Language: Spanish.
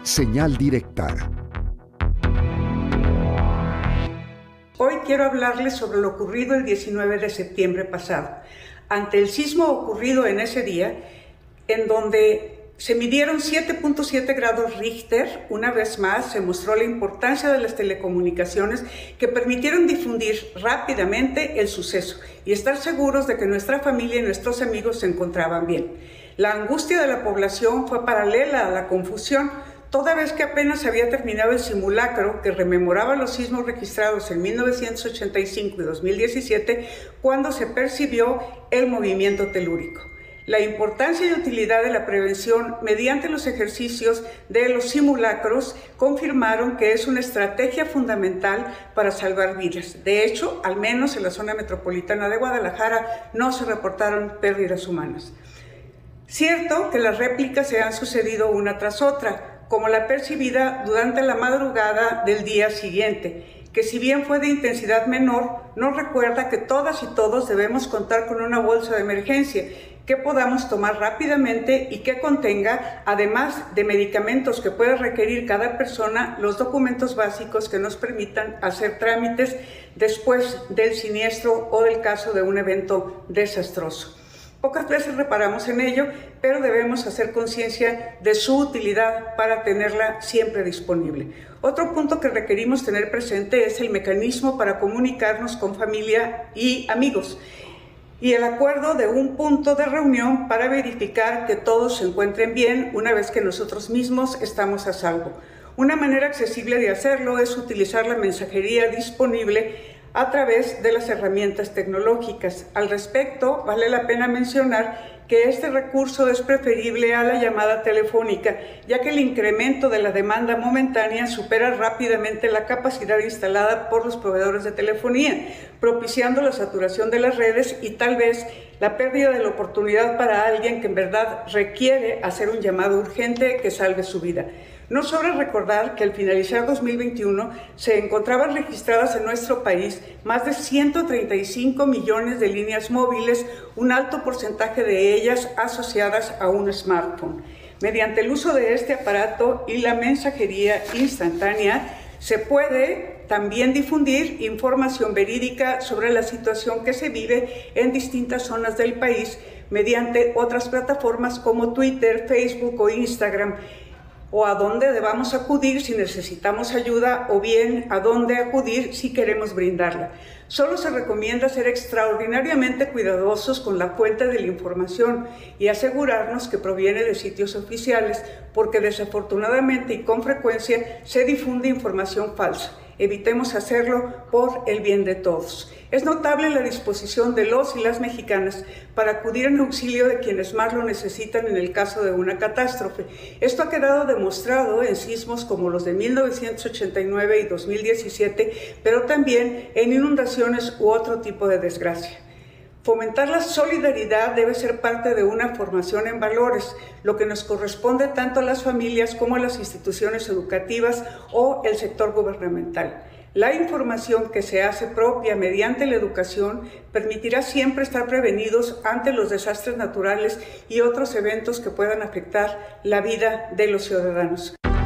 Señal directa. Hoy quiero hablarles sobre lo ocurrido el 19 de septiembre pasado. Ante el sismo ocurrido en ese día, en donde se midieron 7.7 grados Richter, una vez más se mostró la importancia de las telecomunicaciones que permitieron difundir rápidamente el suceso y estar seguros de que nuestra familia y nuestros amigos se encontraban bien. La angustia de la población fue paralela a la confusión, toda vez que apenas había terminado el simulacro que rememoraba los sismos registrados en 1985 y 2017, cuando se percibió el movimiento telúrico. La importancia y utilidad de la prevención mediante los ejercicios de los simulacros confirmaron que es una estrategia fundamental para salvar vidas. De hecho, al menos en la zona metropolitana de Guadalajara no se reportaron pérdidas humanas. Cierto que las réplicas se han sucedido una tras otra, como la percibida durante la madrugada del día siguiente, que si bien fue de intensidad menor, nos recuerda que todas y todos debemos contar con una bolsa de emergencia que podamos tomar rápidamente y que contenga, además de medicamentos que pueda requerir cada persona, los documentos básicos que nos permitan hacer trámites después del siniestro o del caso de un evento desastroso. Pocas veces reparamos en ello, pero debemos hacer conciencia de su utilidad para tenerla siempre disponible. Otro punto que requerimos tener presente es el mecanismo para comunicarnos con familia y amigos y el acuerdo de un punto de reunión para verificar que todos se encuentren bien una vez que nosotros mismos estamos a salvo. Una manera accesible de hacerlo es utilizar la mensajería disponible a través de las herramientas tecnológicas. Al respecto, vale la pena mencionar que este recurso es preferible a la llamada telefónica, ya que el incremento de la demanda momentánea supera rápidamente la capacidad instalada por los proveedores de telefonía, propiciando la saturación de las redes y tal vez la pérdida de la oportunidad para alguien que en verdad requiere hacer un llamado urgente que salve su vida. No sobra recordar que al finalizar 2021 se encontraban registradas en nuestro país más de 135 millones de líneas móviles, un alto porcentaje de ellas asociadas a un smartphone. Mediante el uso de este aparato y la mensajería instantánea, se puede también difundir información verídica sobre la situación que se vive en distintas zonas del país mediante otras plataformas como Twitter, Facebook o Instagram, o a dónde debamos acudir si necesitamos ayuda o bien a dónde acudir si queremos brindarla. Solo se recomienda ser extraordinariamente cuidadosos con la fuente de la información y asegurarnos que proviene de sitios oficiales, porque desafortunadamente y con frecuencia se difunde información falsa. Evitemos hacerlo por el bien de todos. Es notable la disposición de los y las mexicanas para acudir en auxilio de quienes más lo necesitan en el caso de una catástrofe. Esto ha quedado demostrado en sismos como los de 1989 y 2017, pero también en inundaciones u otro tipo de desgracia. Fomentar la solidaridad debe ser parte de una formación en valores, lo que nos corresponde tanto a las familias como a las instituciones educativas o el sector gubernamental. La información que se hace propia mediante la educación permitirá siempre estar prevenidos ante los desastres naturales y otros eventos que puedan afectar la vida de los ciudadanos.